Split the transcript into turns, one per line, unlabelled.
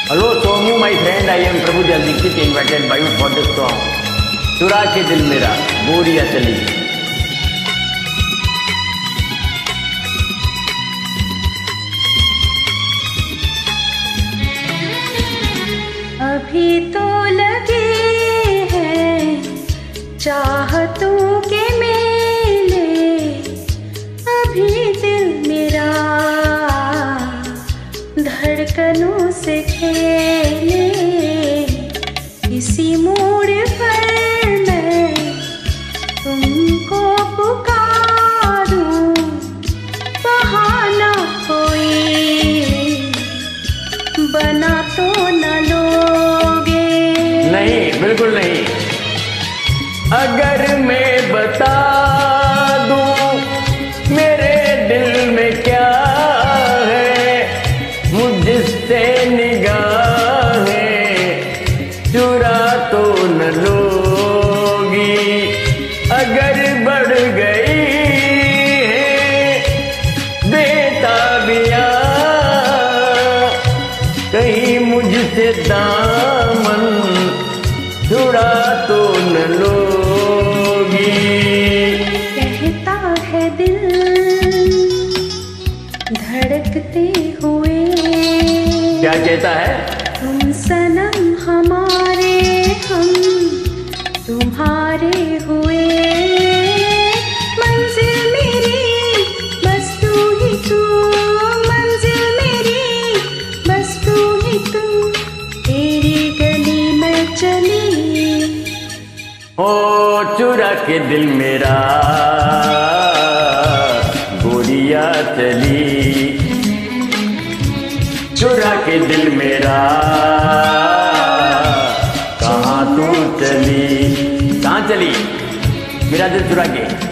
Hello Somu, my friend. I am Prabhu Dixit, invited by you for this song. चुरा के दिल मेरा गोरिया चली।
अभी तो लगे हैं चाहतों के मेले, अभी दिल मेरा धड़कनों से खेले। इसी मोड़ पर मैं तुमको पुकारूं, बहाना कोई बना तो न लोगे?
नहीं, बिल्कुल नहीं। अगर मैं बता दूं मेरे दिल में क्या है, मुझसे निगाहें चुरा तो न लोगी। अगर बढ़ गई है बेताबियां कहीं मुझसे दामन छुड़ा तो न लोगी।
कहता है दिल धड़कते हुए,
क्या कहता है?
तुम सनम हमारे, हम तुम्हारे हुए। मंजिल मेरी बस तू ही तू, मंजिल मेरी बस तू ही तू, तेरी गली में चली।
ओ चुरा के दिल मेरा गोरिया चली, चुरा के दिल मेरा कहाँ तू चली? कहाँ चली मेरा दिल चुरा के?